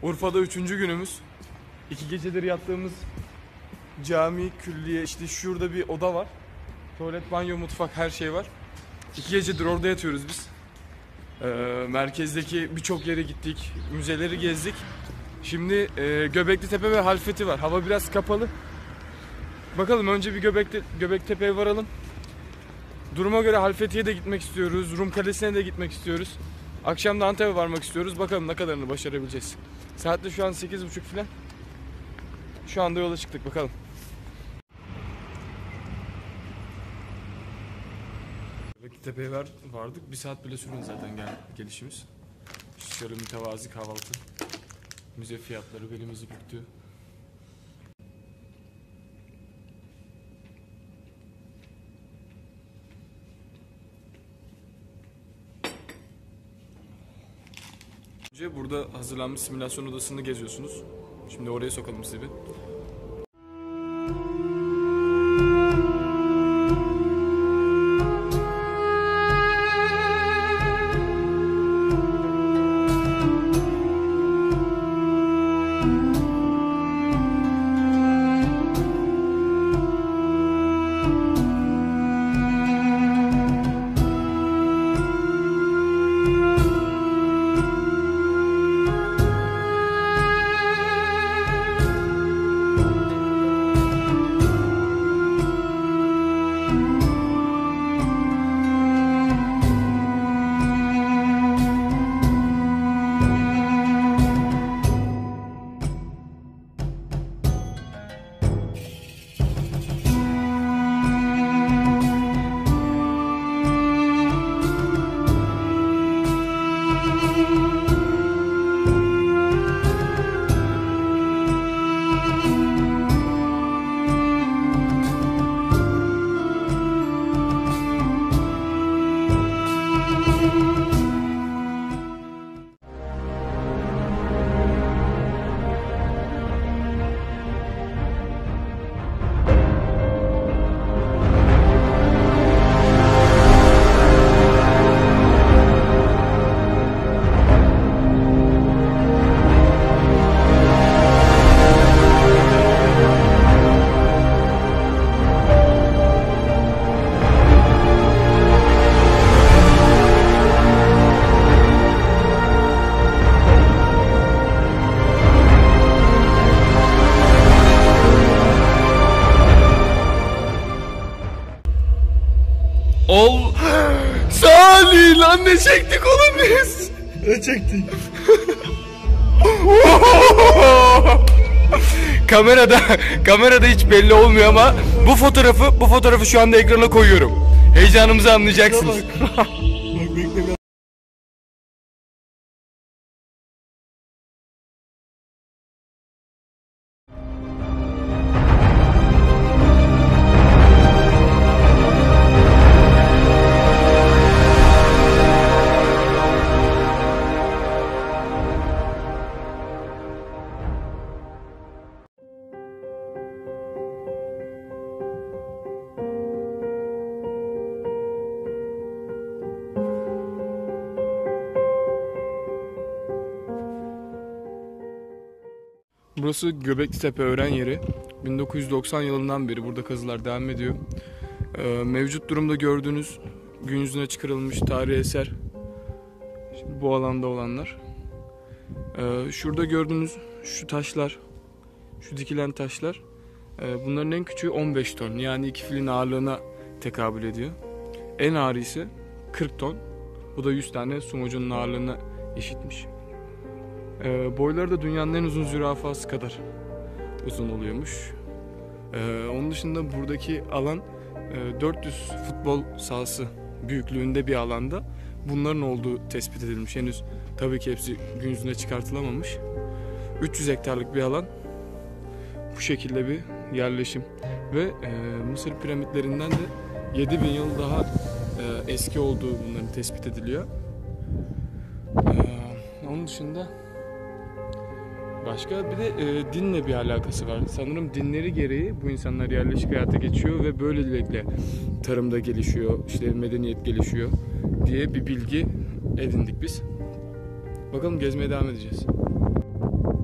Urfa'da 3. günümüz. 2 gecedir yattığımız cami, külliye, işte şurada bir oda var. Tuvalet, banyo, mutfak, her şey var. 2 gecedir orada yatıyoruz biz. Merkezdeki birçok yere gittik, müzeleri gezdik. Şimdi Göbeklitepe ve Halfeti var. Hava biraz kapalı. Bakalım, önce bir Göbeklitepe'ye varalım. Duruma göre Halfeti'ye de gitmek istiyoruz. Rum Kalesi'ne de gitmek istiyoruz. Akşam da Antep'e varmak istiyoruz. Bakalım ne kadarını başarabileceğiz. Saat de şu an 8.30 falan. Şu anda yola çıktık, bakalım. Göbeklitepe'ye vardık. 1 saat bile sürüyor zaten gelişimiz. Şöyle mütevazi kahvaltı. Müze fiyatları belimizi büktü. Önce burada hazırlanmış simülasyon odasını geziyorsunuz. Şimdi oraya sokalım sizi bir. Salih lan, ne çektik oğlum biz? Ne çektik? kamerada hiç belli olmuyor ama bu fotoğrafı şu anda ekrana koyuyorum. Heyecanımızı anlayacaksınız. Bak bekle. Burası Göbeklitepe Öğren Yeri. 1990 yılından beri burada kazılar devam ediyor. Mevcut durumda gördüğünüz gün yüzüne çıkarılmış tarihi eser. Şimdi bu alanda olanlar. Şurada gördüğünüz şu taşlar, şu dikilen taşlar, bunların en küçüğü 15 ton. Yani 2 filin ağırlığına tekabül ediyor. En ağırı ise 40 ton. Bu da 100 tane sumocunun ağırlığına eşitmiş. Boyları da dünyanın en uzun zürafası kadar uzun oluyormuş. Onun dışında buradaki alan 400 futbol sahası büyüklüğünde bir alanda bunların olduğu tespit edilmiş. Henüz tabii ki hepsi gün yüzüne çıkartılamamış. 300 hektarlık bir alan, bu şekilde bir yerleşim ve Mısır piramitlerinden de 7000 yıl daha eski olduğu bunların tespit ediliyor. Onun dışında başka bir de dinle bir alakası var. Sanırım dinleri gereği bu insanlar yerleşik hayata geçiyor ve böylelikle tarımda gelişiyor, işte medeniyet gelişiyor diye bir bilgi edindik biz. Bakalım gezmeye devam edeceğiz.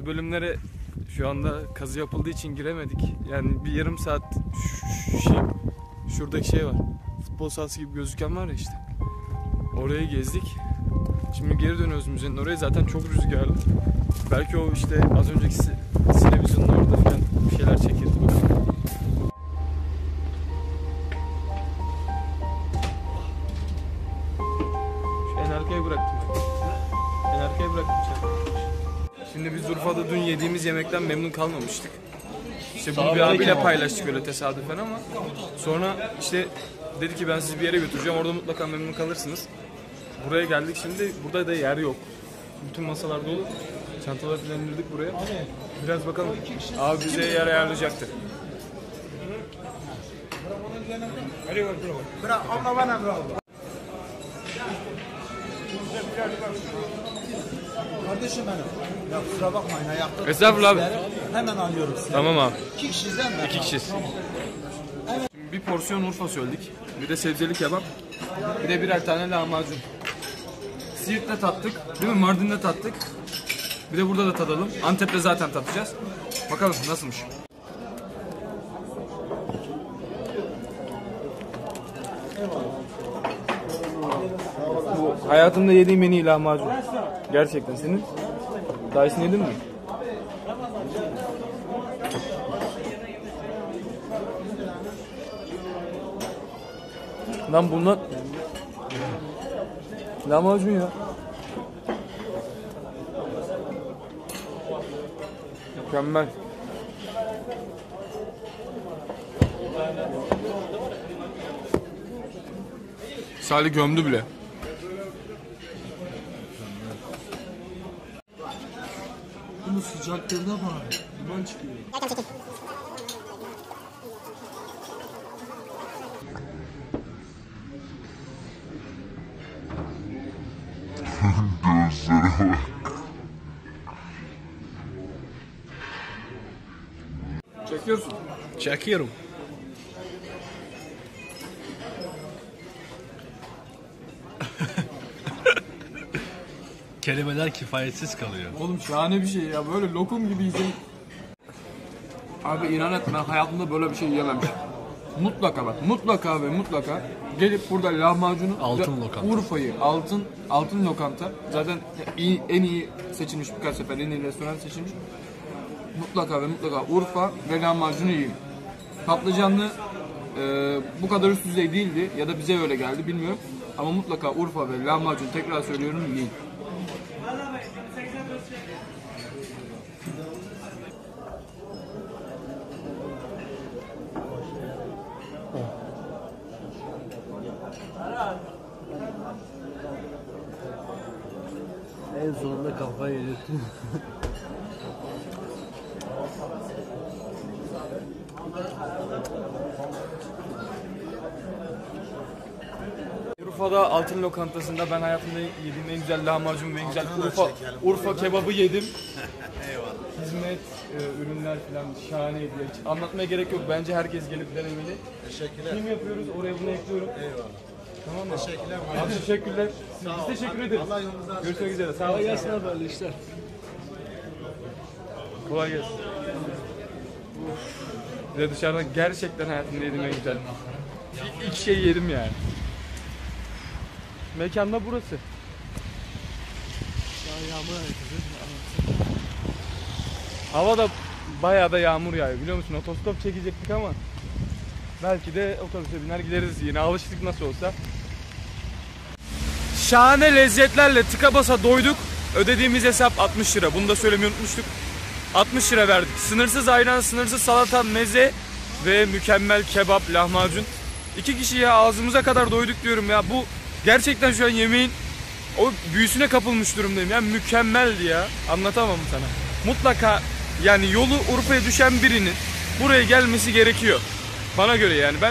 bölümlere şu anda kazı yapıldığı için giremedik. Yani bir yarım saat şuradaki şey var. Futbol sahası gibi gözüken var ya işte. Orayı gezdik. Şimdi geri dönüyoruz müzenin oraya. Zaten çok rüzgarlı. Belki o işte az önceki televizyonun orada falan bir şeyler çekildi. Şu en arkaya bıraktım. En arkaya bıraktım sen. Şimdi biz Urfa'da dün yediğimiz yemekten memnun kalmamıştık. İşte bunu bir abiyle paylaştık öyle tesadüfen ama sonra işte dedi ki ben sizi bir yere götüreceğim, orada mutlaka memnun kalırsınız. Buraya geldik şimdi, burada da yer yok. Bütün masalar dolu. Çantaları falan indirdik buraya. Biraz bakalım. Abi bize yer ayarlayacaktır. Kardeşim benim. Ya kusura bakmayın ayakta. Estağfurullah abi. Hemen alıyorum sizi. Tamam abi. 2 kişiden mi? 2 kişiyiz. Şimdi bir porsiyon Urfa söyledik. Bir de sebzeli kebap. Bir de birer tane lahmacun. Siirt'te tattık. Değil mi? Mardin'de tattık. Bir de burada da tadalım. Antep'te zaten tatacağız. Bakalım nasılmış. Bu hayatımda yediğim en iyi lahmacun. Gerçekten senin. Daha iyisini yedin mi? Lan bunlar lahmacun ya. Mükemmel. Salih gömdü bile. Bunu sıcaklığına bak. Duman çıkıyor. Gözlere bak. Çekiyorsun. Çekiyorum. Kelimeler kifayetsiz kalıyor. Oğlum şahane bir şey ya. Böyle lokum gibi yiyeceğim. Abi inan et, ben hayatımda böyle bir şey yememişim. Mutlaka bak, mutlaka ve mutlaka gelip burada lahmacunu Altın lokanta. Urfa'yı, altın lokanta zaten en iyi seçilmiş, birkaç sefer en iyi restoran seçilmiş. Mutlaka ve mutlaka Urfa ve lahmacunu yiyin. Patlıcanlı bu kadar üst düzey değildi ya da bize öyle geldi bilmiyorum. Ama mutlaka Urfa ve lahmacun, tekrar söylüyorum, yiyin. En sonunda kafayı yedirttim. Urfa'da Altın Lokantası'nda ben hayatımda yediğim en güzel lahmacun ve en güzel Urfa kebabı yedim. Eyvallah. Hizmet, ürünler falan şahaneydi. Hiç anlatmaya gerek yok. Bence herkes gelip denemeli. Teşekkürler. Kim yapıyoruz? Oraya bunu ekliyorum. Eyvallah. Tamam mı? Teşekkürler. Abi teşekkürler. Biz teşekkür ederiz. Allah yolunuzu açık Görüşmek üzere. Sağ olun. Kolay gelsin abi, böyle işler. Kolay gelsin. Bir de dışarıdan gerçekten hayatımda yediğim en güzel. İki şey yedim yani. Mekanda burası. Hava da bayağı da yağmur yağıyor, biliyor musun? Otostop çekecektik ama belki de otobüse biner gideriz, yine alıştık nasıl olsa. Şahane lezzetlerle tıka basa doyduk. Ödediğimiz hesap 60 lira. Bunu da söylemeyi unutmuştuk. 60 lira verdik. Sınırsız ayran, sınırsız salata, meze ve mükemmel kebap, lahmacun. 2 kişi ya, ağzımıza kadar doyduk diyorum ya. Bu gerçekten şu an yemeğin o büyüsüne kapılmış durumdayım. Yani mükemmeldi ya. Anlatamam sana. Mutlaka yani yolu Urfa'ya düşen birinin buraya gelmesi gerekiyor. Bana göre yani ben...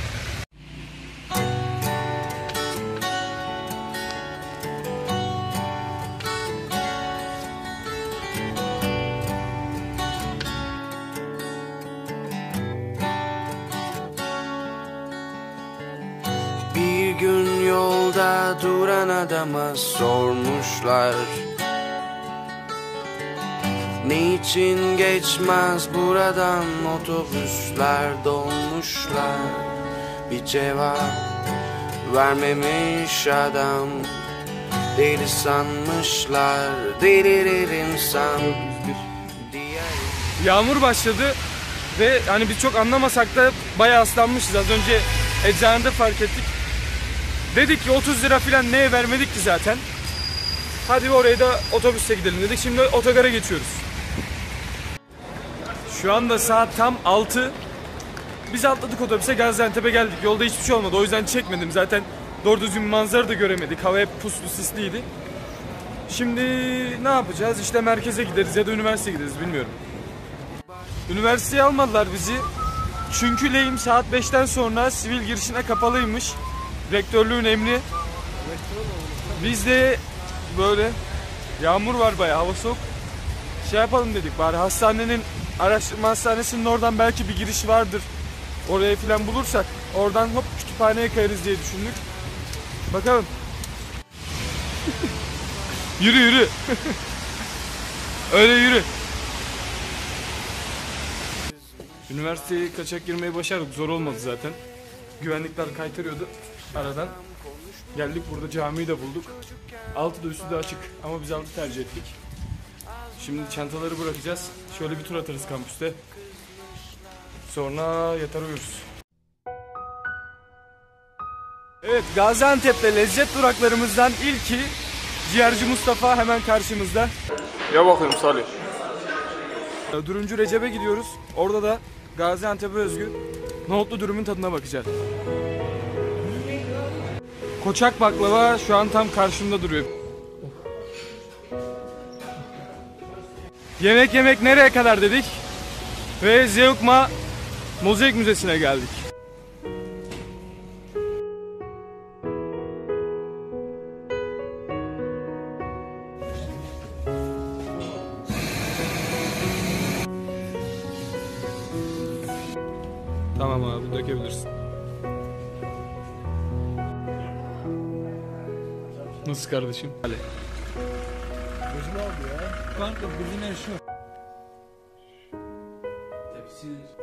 Bir gün yolda duran adama sormuşlar, Niçin geçmez buradan otobüsler, dolmuşlar? Bir cevap vermemiş adam. Deli sanmışlar, deliririm san. Yağmur başladı ve hani biz çok anlamasak da bayağı ıslanmışız. Az önce eczanede fark ettik. Dedik ki 30 lira falan neye vermedik ki zaten. Hadi oraya da otobüse gidelim dedik. Şimdi otogara geçiyoruz. Şu anda saat tam 6. Biz atladık otobüse, Gaziantep'e geldik. Yolda hiçbir şey olmadı, o yüzden çekmedim. Zaten doğru düzgün manzara da göremedik. Hava hep puslu, sisliydi. Şimdi ne yapacağız? İşte merkeze gideriz ya da üniversiteye gideriz, bilmiyorum. Üniversiteye almadılar bizi. Çünkü lehim saat 5'ten sonra sivil girişine kapalıymış. Rektörlüğün emri. Biz de böyle yağmur var, bayağı hava soğuk. Şey yapalım dedik, bari hastanenin, araştırma hastanesinin oradan belki bir giriş vardır. Oraya falan bulursak oradan hop kütüphaneye kayarız diye düşündük. Bakalım. Yürü yürü. Öyle yürü. Üniversiteye kaçak girmeyi başardık. Zor olmadı zaten. Güvenlikler kaytarıyordu aradan. Geldik, burada camiyi de bulduk. Altı da üstü de açık ama biz altı tercih ettik. Şimdi çantaları bırakacağız. Şöyle bir tur atarız kampüste. Sonra yatar uyuruz. Evet, Gaziantep'te lezzet duraklarımızdan ilki Ciğerci Mustafa, hemen karşımızda. Ya bakayım Salih. Dürümcü Recep'e gidiyoruz. Orada da Gaziantep'e özgü nohutlu dürümün tadına bakacağız. Koçak baklava şu an tam karşımda duruyor. Yemek nereye kadar dedik ve Zeugma Mozaik Müzesi'ne geldik. Tamam abi, dökebilirsin. Nasıl kardeşim? Hadi. Gözüm oldu ya. Kanka bizimle şu. Tepsi.